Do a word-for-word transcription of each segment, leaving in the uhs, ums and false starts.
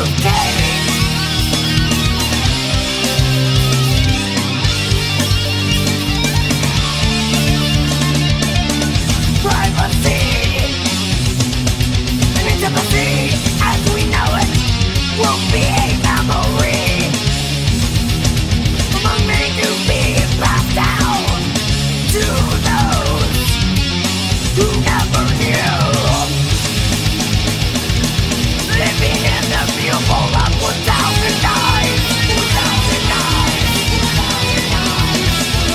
foolproof cage. Privacy and intimacy as we know it will be a memory among many to be passed down to those who never knew. Living in the pupil of one thousand eyes, one thousand eyes, one thousand eyes.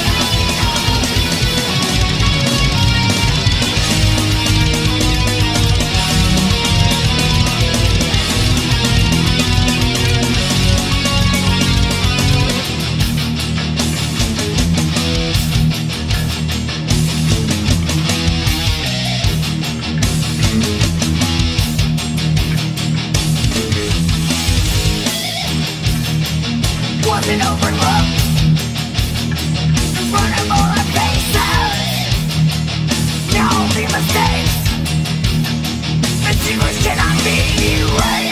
Wasn't overlooked in front of all our faces. Now the mistakes and secrets cannot be erased.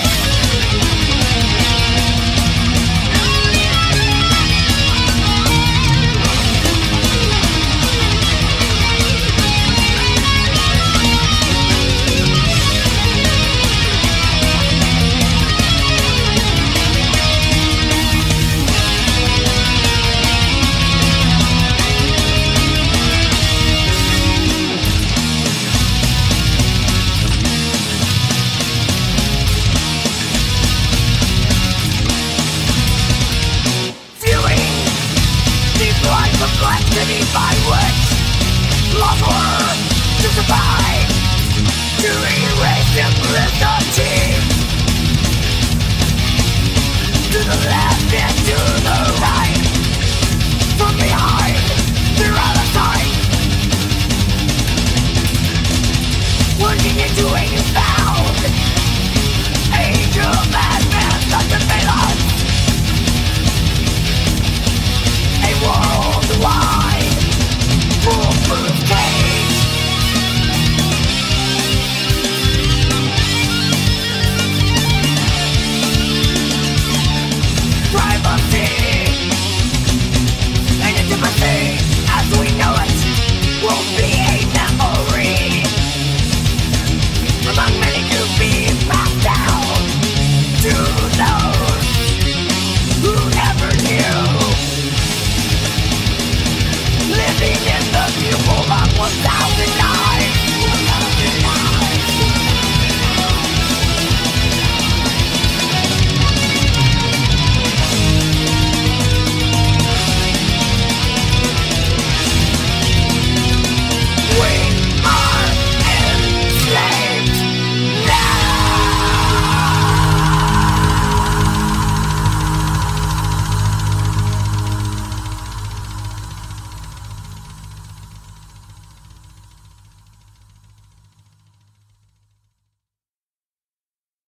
Complexity by which love or to survive, to erase simplicity. To the left and to the right, from behind, they're out of sight. Plunging into a newfound age of madness and surveillance. A worldwide foolproof cage. Privacy and intimacy as we know it will be a memory among many to be passed down to those who never knew. Living in the pupil of one thousand.